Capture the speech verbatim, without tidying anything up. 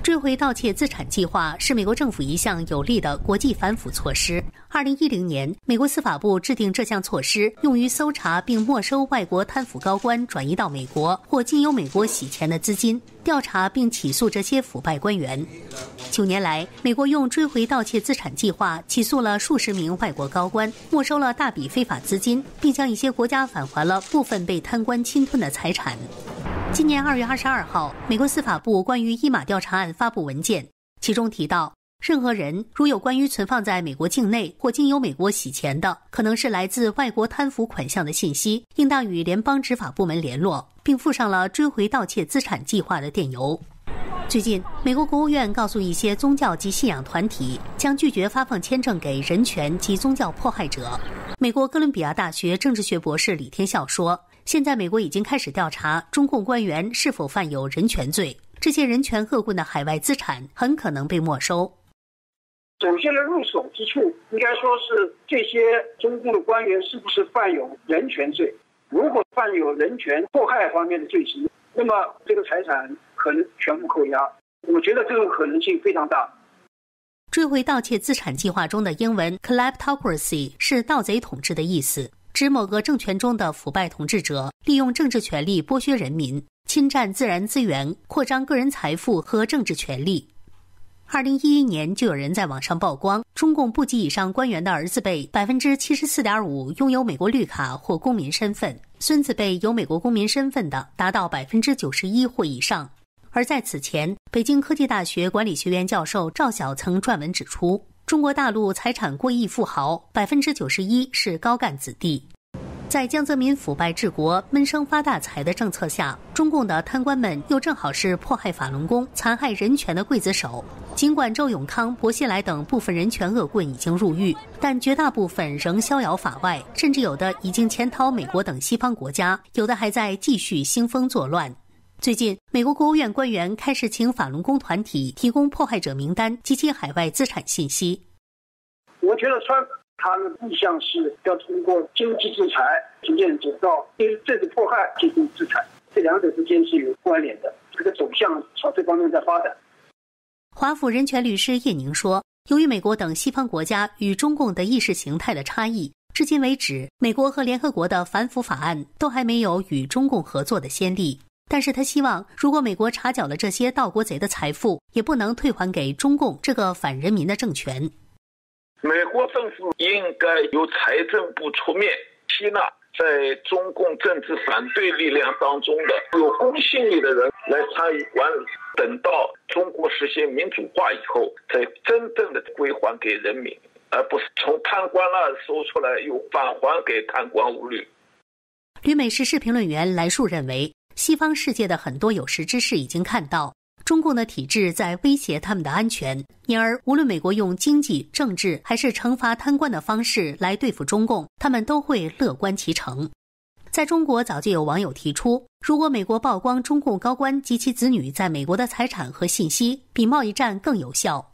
追回盗窃资产计划是美国政府一项有力的国际反腐措施。二零一零年，美国司法部制定这项措施，用于搜查并没收外国贪腐高官转移到美国或经由美国洗钱的资金，调查并起诉这些腐败官员。九年来，美国用追回盗窃资产计划起诉了数十名外国高官，没收了大笔非法资金，并向一些国家返还了部分被贪官侵吞的财产。今年二月二十二号，美国司法部关于伊马调查案发布文件，其中提到，任何人如有关于存放在美国境内或经由美国洗钱的，可能是来自外国贪腐款项的信息，应当与联邦执法部门联络，并附上了追回盗窃资产计划的电邮。最近，美国国务院告诉一些宗教及信仰团体，将拒绝发放签证给人权及宗教迫害者。美国哥伦比亚大学政治学博士李天笑说，现在美国已经开始调查中共官员是否犯有人权罪，这些人权恶棍的海外资产很可能被没收。 首先的入手之处应该说是这些中共的官员是不是犯有人权罪，如果犯有人权迫害方面的罪行，那么这个财产可能全部扣押，我觉得这个可能性非常大。 追回盗窃资产计划中的英文 kleptocracy 是盗贼统治的意思，指某个政权中的腐败统治者利用政治权力剥削人民，侵占自然资源，扩张个人财富和政治权利。二零一一年就有人在网上曝光，中共部级以上官员的儿子辈 百分之七十四点五 拥有美国绿卡或公民身份，孙子辈有美国公民身份的达到 百分之九十一 或以上。而在此前，北京科技大学管理学院教授赵晓曾撰文指出，中国大陆财产过亿富豪 百分之九十一 是高干子弟。在江泽民腐败治国、闷声发大财的政策下，中共的贪官们又正好是迫害法轮功、残害人权的刽子手。尽管周永康、薄熙来等部分人权恶棍已经入狱，但绝大部分仍逍遥法外，甚至有的已经潜逃美国等西方国家，有的还在继续兴风作乱。最近，美国国务院官员开始请法轮功团体提供迫害者名单及其海外资产信息。 我觉得川普他的意向是要通过经济制裁逐渐走到对政治迫害进行制裁，这两者之间是有关联的，这个走向朝这方面在发展。 华府人权律师叶宁说，由于美国等西方国家与中共的意识形态的差异，至今为止，美国和联合国的反腐法案都还没有与中共合作的先例。但是他希望，如果美国查缴了这些盗国贼的财富，也不能退还给中共这个反人民的政权。 美国政府应该由财政部出面吸纳在中共政治反对力量当中的有公信力的人来参与管理，等到中国实现民主化以后，再真正的归还给人民，而不是从贪官那收出来又返还给贪官污吏。 旅美时事评论员来树认为，西方世界的很多有识之士已经看到，中共的体制在威胁他们的安全，因而无论美国用经济、政治还是惩罚贪官的方式来对付中共，他们都会乐观其成。在中国早就有网友提出，如果美国曝光中共高官及其子女在美国的财产和信息，比贸易战更有效。